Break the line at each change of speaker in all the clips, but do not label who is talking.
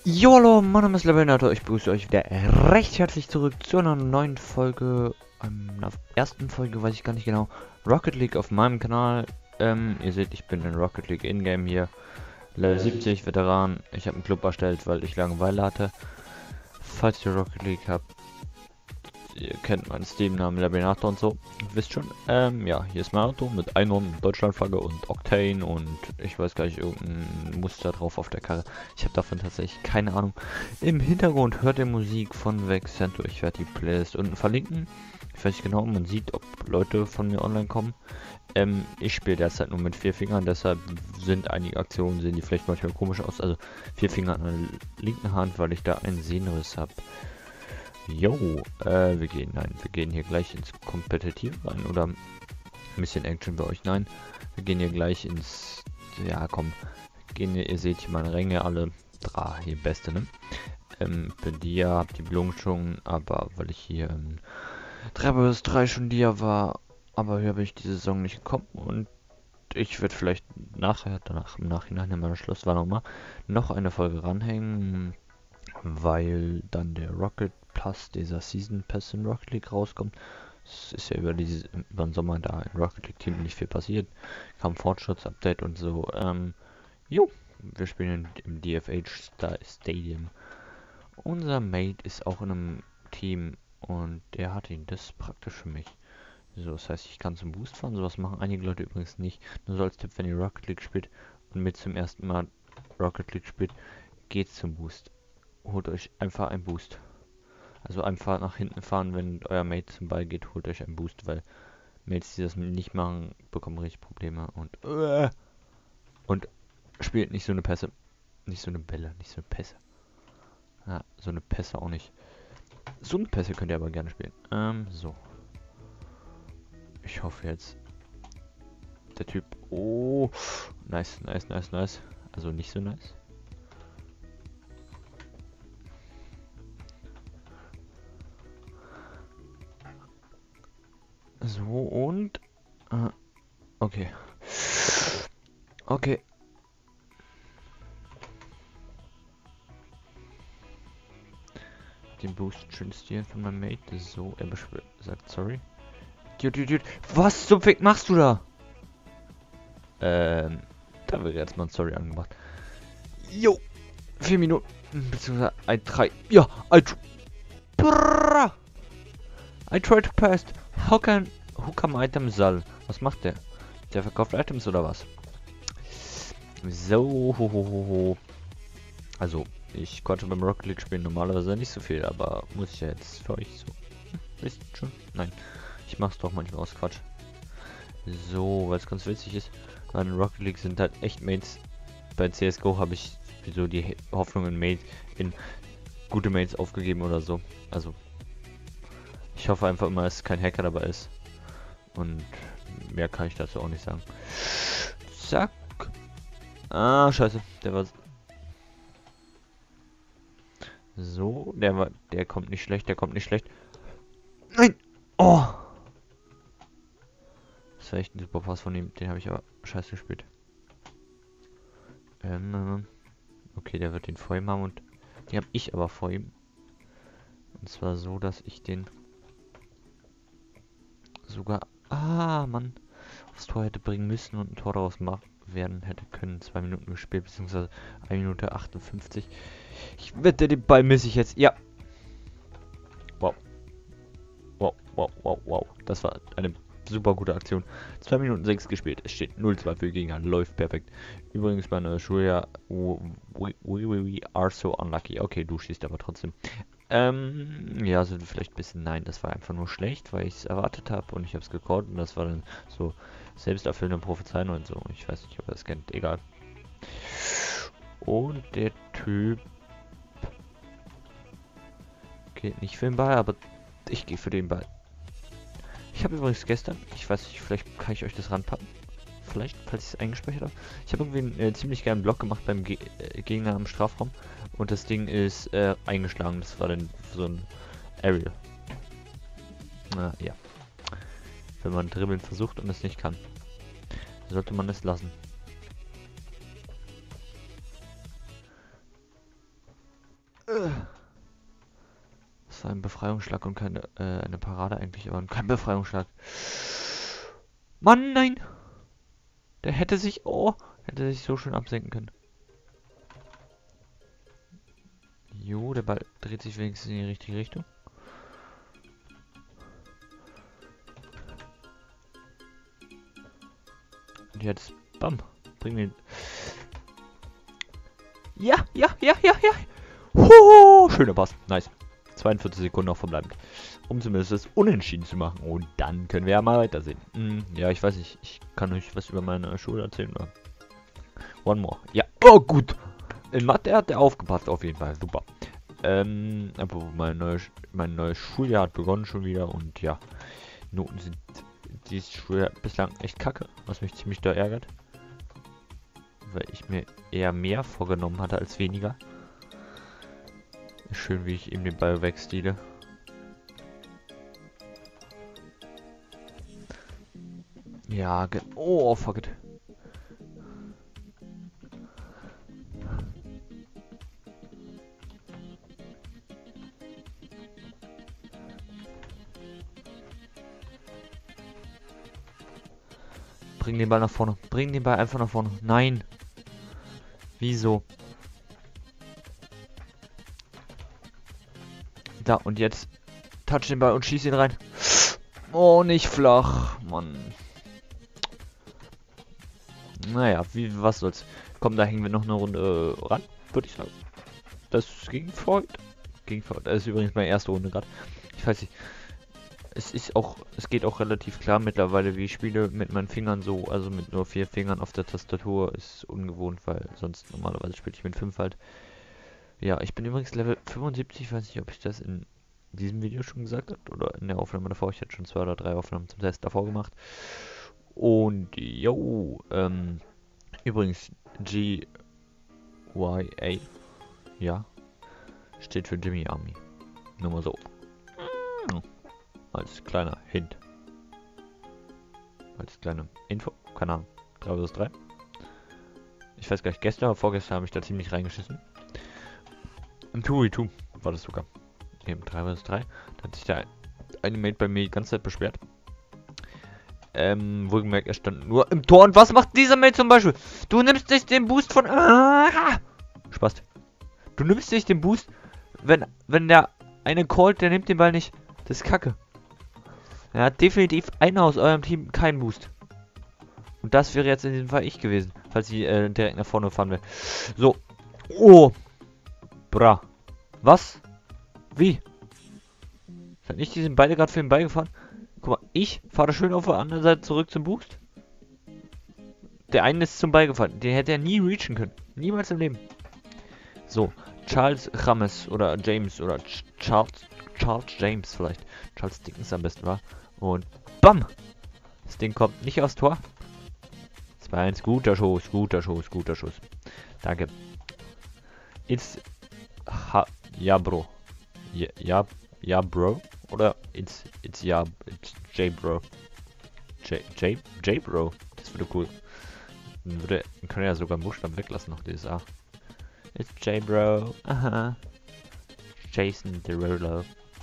Jo, hallo, mein Name ist Levenator. Ich begrüße euch wieder recht herzlich zurück zu einer neuen Folge. Einer ersten Folge weiß ich gar nicht genau. Rocket League auf meinem Kanal. Ihr seht, ich bin in Rocket League Ingame hier. Level 70 Veteran. Ich habe einen Club erstellt, weil ich Langeweile hatte. Falls ihr Rocket League habt, ihr kennt meinen Steam-Namen Levenator und so. Wisst schon. Ja, hier ist mein Auto mit Einhorn, Deutschlandflagge und Octane und ich weiß gar nicht, irgendein Muster drauf auf der Karre. Ich habe davon tatsächlich keine Ahnung. Im Hintergrund hört ihr Musik von Vexento. Ich werde die Playlist unten verlinken. Ich weiß nicht genau, man sieht, ob Leute von mir online kommen. Ich spiele derzeit nur mit 4 Fingern, deshalb sind einige Aktionen, sehen die vielleicht manchmal komisch aus. Also 4 Finger an der linken Hand, weil ich da einen Sehnenriss habe. Jo, wir gehen hier gleich ins Kompetitiv rein, oder ein bisschen Action bei euch, nein. Wir gehen hier gleich ins, ja komm, ihr seht hier meine Ränge, alle 3, hier beste, ne? Bei dir habt die Belohnung schon, aber weil ich hier 3 bis 3 schon dir war, aber hier bin ich diese Saison nicht gekommen und ich werde vielleicht im Nachhinein in meiner Schlusswarnung noch eine Folge ranhängen, weil dann der Rocket Plus, dieser Season Pass in Rocket League rauskommt. Es ist ja über den Sommer da in Rocket League Team nicht viel passiert. Kam Fortschrittsupdate und so. Jo, wir spielen im DFH Stadium. Unser Mate ist auch in einem Team und der hat ihn. Das ist praktisch für mich. So, das heißt, ich kann zum Boost fahren. Sowas machen einige Leute übrigens nicht. Nur so als Tipp, wenn ihr Rocket League spielt und mit zum ersten Mal Rocket League spielt, geht zum Boost. Holt euch einfach einen Boost. Also einfach nach hinten fahren, wenn euer Mate zum Ball geht, holt euch einen Boost, weil Mates, die das nicht machen, bekommen richtig Probleme und spielt nicht so eine Pässe. Nicht so eine Bälle, nicht so eine Pässe. Ja, so eine Pässe auch nicht. So eine Pässe könnt ihr aber gerne spielen. So. Ich hoffe jetzt. Der Typ. Oh. Nice, nice, nice, nice. Also nicht so nice. So und. Okay. Okay. Den Boost schön stehlen von meinem Mate. So, er sagt sorry. Dude. Was zum Fick machst du da? Da wird jetzt mal ein Sorry angemacht. Jo. 4 Minuten. Beziehungsweise 3. Ja, I tried to pass. Who come item sell? Was macht der? Der verkauft Items oder was? So, Also, ich konnte beim Rocket League spielen normalerweise nicht so viel, aber muss ich ja jetzt für euch so. Wisst schon? Nein. Ich mach's doch manchmal aus Quatsch. So, weil es ganz witzig ist. Bei den Rocket League sind halt echt Mates. Bei CSGO habe ich so die Hoffnung in gute Mates aufgegeben oder so. Also, ich hoffe einfach immer, dass kein Hacker dabei ist. Und mehr kann ich dazu auch nicht sagen. Zack. Ah, scheiße. Der war... So, der kommt nicht schlecht, Nein! Oh! Das war echt ein super Pass von ihm, den habe ich aber scheiße gespielt. Okay, der wird den vor ihm haben und die habe ich aber vor ihm. Und zwar so, dass ich den sogar... Ah, Mann. Aufs Tor hätte bringen müssen und ein Tor daraus werden hätte können. 2 Minuten gespielt, beziehungsweise 1 Minute 58. Ich wette, den Ball misse ich jetzt. Ja. Wow. Das war eine super gute Aktion. 2 Minuten 6 gespielt. Es steht 0-2 für Gegner. Läuft perfekt. Übrigens bei einer Schuljahr. We are so unlucky. Okay, du schießt aber trotzdem. Ja, also vielleicht ein bisschen. Nein, das war einfach nur schlecht, weil ich es erwartet habe und ich habe es gecallt und das war dann so selbsterfüllende Prophezeiung und so. Ich weiß nicht, ob er es kennt. Egal. Und der Typ geht nicht für den Ball, aber ich gehe für den Ball. Ich habe übrigens gestern, ich weiß nicht, vielleicht kann ich euch das ranpacken. Vielleicht, falls ich es eingespeichert habe. Ich habe irgendwie einen ziemlich geilen Block gemacht beim Gegner im Strafraum. Und das Ding ist eingeschlagen. Das war dann so ein Aerial. Ja. Wenn man dribbeln versucht und es nicht kann, sollte man es lassen. Das war ein Befreiungsschlag und keine, eine Parade eigentlich, aber kein Befreiungsschlag. Mann, nein! Der hätte sich so schön absenken können. Jo, der Ball dreht sich wenigstens in die richtige Richtung. Und jetzt, bam, bring den. Ja. Schöner Pass, nice. 42 Sekunden noch verbleibend. Um zumindest das Unentschieden zu machen. Und dann können wir ja mal weitersehen. Ja, ich weiß nicht. Ich kann euch was über meine Schule erzählen. Oder? One more. Ja. Oh, gut. In Mathe hat er aufgepasst, auf jeden Fall. Super. Aber mein neues Schuljahr hat begonnen schon wieder. Und ja, Noten sind dieses Schuljahr bislang echt kacke. Was mich ziemlich da ärgert. Weil ich mir eher mehr vorgenommen hatte als weniger. Schön, wie ich eben den Ball wegstile. Ja, oh, fuck it. Bring den Ball nach vorne. Bring den Ball einfach nach vorne. Nein. Wieso? Da, und jetzt touch den Ball und schieß ihn rein. Oh, nicht flach. Mann. Naja, was soll's. Komm, da hängen wir noch eine Runde ran, würde ich sagen. Das ging für heute. Das ist übrigens meine erste Runde gerade. Ich weiß nicht. Es geht auch relativ klar mittlerweile, wie ich spiele mit meinen Fingern so. Also mit nur 4 Fingern auf der Tastatur ist ungewohnt, weil sonst normalerweise spiele ich mit 5 halt. Ja, ich bin übrigens Level 75, ich weiß nicht, ob ich das in diesem Video schon gesagt habe oder in der Aufnahme davor. Ich hatte schon 2 oder 3 Aufnahmen zum Test davor gemacht. Und yo, übrigens GYA, ja, steht für Jimmy Army. Nur mal so. Als kleiner Hint. Als kleine Info, keine Ahnung. 3 vs 3. Ich weiß gar nicht, gestern oder vorgestern habe ich da ziemlich reingeschissen. Im 2v2 war das sogar. Im 3 vs 3. Da hat sich der eine Mate bei mir die ganze Zeit beschwert. Wohlgemerkt, er stand nur im Tor. Und was macht dieser Mate zum Beispiel? Du nimmst dich den Boost von... Spaß. Du nimmst dich den Boost, wenn der eine callt, der nimmt den Ball nicht. Das ist Kacke. Er hat definitiv einer aus eurem Team keinen Boost. Und das wäre jetzt in diesem Fall ich gewesen, falls ich direkt nach vorne fahren will. So. Oh. Bra. Was? Wie? Hat nicht diesen beide gerade für den Ball gefahren? Guck mal, ich fahre schön auf der anderen Seite zurück zum Boost. Der eine ist zum Ball gefahren. Den hätte er nie reachen können. Niemals im Leben. So. Charles James oder James oder Charles James vielleicht. Charles Dickens am besten war. Und BAM! Das Ding kommt nicht aufs Tor. 2-1. Guter Schuss, guter Schuss, guter Schuss. Danke. It's... Ja, Bro. Ja, Bro. Oder it's J, Bro. J, Bro. Das würde cool. Dann können wir ja sogar einen Buchstaben weglassen noch, dieses A. It's J, Bro. Aha. Jason Derulo.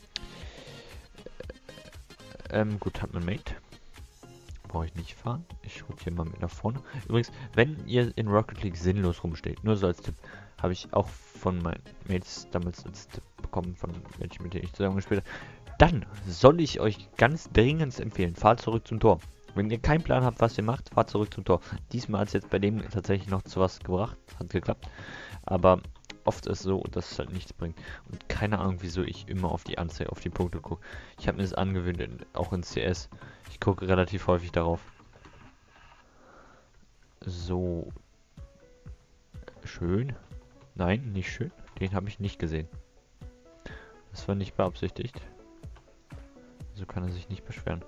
Gut, hat man Mate. Brauche ich nicht fahren. Ich rufe hier mal mit nach vorne. Übrigens, wenn ihr in Rocket League sinnlos rumsteht, nur so als Tipp, habe ich auch von meinen Mates damals als Tipp bekommen, von welchen, mit denen ich zusammen gespielt habe, dann soll ich euch ganz dringend empfehlen, fahrt zurück zum Tor. Wenn ihr keinen Plan habt, was ihr macht, fahrt zurück zum Tor. Diesmal hat es jetzt bei dem tatsächlich noch zu was gebracht, hat geklappt. Aber oft ist es so, dass es halt nichts bringt. Und keine Ahnung, wieso ich immer auf die Anzeige, auf die Punkte gucke. Ich habe mir das angewöhnt, auch in CS. Ich gucke relativ häufig darauf. So. Schön. Nein, nicht schön. Den habe ich nicht gesehen. Das war nicht beabsichtigt. So kann er sich nicht beschweren.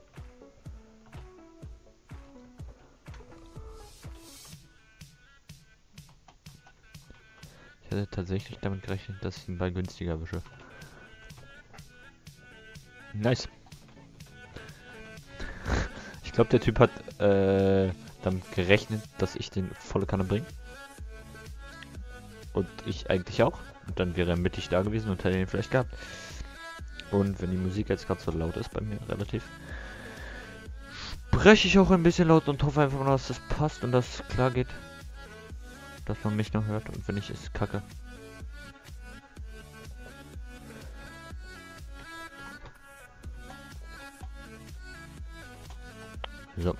Ich hätte tatsächlich damit gerechnet, dass ich den Ball günstiger erwische. Nice. Ich glaube, der Typ hat damit gerechnet, dass ich den volle Kanne bringe. Und ich eigentlich auch. Und dann wäre er mittig da gewesen und hätte ihn vielleicht gehabt. Und wenn die Musik jetzt gerade so laut ist bei mir relativ, spreche ich auch ein bisschen laut und hoffe einfach mal, dass das passt und dass es klar geht. Dass man mich noch hört und wenn nicht, ist Kacke. So.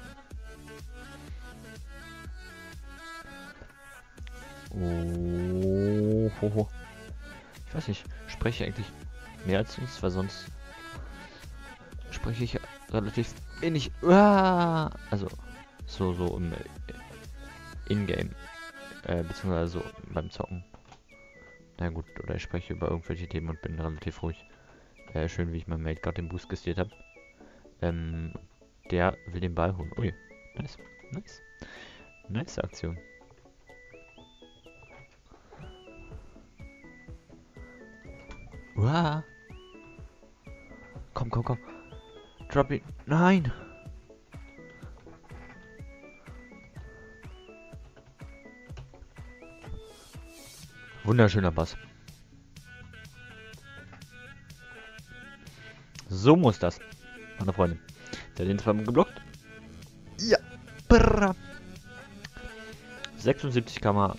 Oh, ho, ho. Ich weiß nicht, spreche ich eigentlich mehr als sonst, weil sonst spreche ich relativ wenig. Also, so im Ingame. Beziehungsweise so beim Zocken. Na gut, oder ich spreche über irgendwelche Themen und bin relativ ruhig. Schön, wie ich meinem Mate gerade den Boost gestealt habe. Der will den Ball holen. Ui, nice. Nice. Nice Aktion. Uah. Komm, komm, komm. Drop ihn. Nein. Wunderschöner Pass. So muss das, meine Freunde. Der hat den zweimal geblockt. Ja. Brrr. 76 km.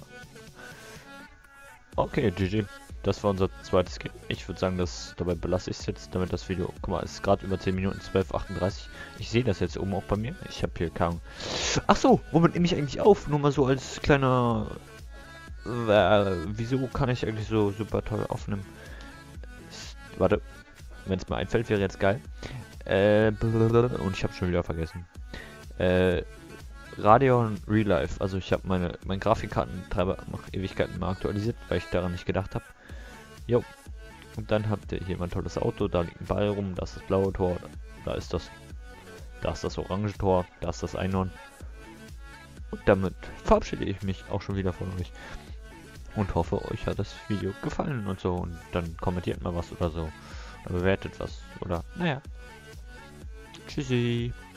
Okay, GG. Das war unser zweites Game. Ich würde sagen, dabei belasse ich es jetzt, damit das Video... Guck mal, es ist gerade über 10 Minuten, 12:38. Ich sehe das jetzt oben auch bei mir. Ich habe hier kaum... Ach so, womit nehme ich eigentlich auf? Nur mal so als kleiner... wieso kann ich eigentlich so super toll aufnehmen? Warte. Wenn es mir einfällt, wäre jetzt geil. Und ich habe schon wieder vergessen. Radeon Real Life. Also ich habe mein Grafikkartentreiber nach Ewigkeiten mal aktualisiert, weil ich daran nicht gedacht habe. Jo. Und dann habt ihr hier mein tolles Auto, da liegt ein Ball rum, da ist das blaue Tor, da ist das orange Tor, da ist das Einhorn. Und damit verabschiede ich mich auch schon wieder von euch. Und hoffe, euch hat das Video gefallen und so. Und dann kommentiert mal was oder so. Oder bewertet was. Oder, naja. Tschüssi.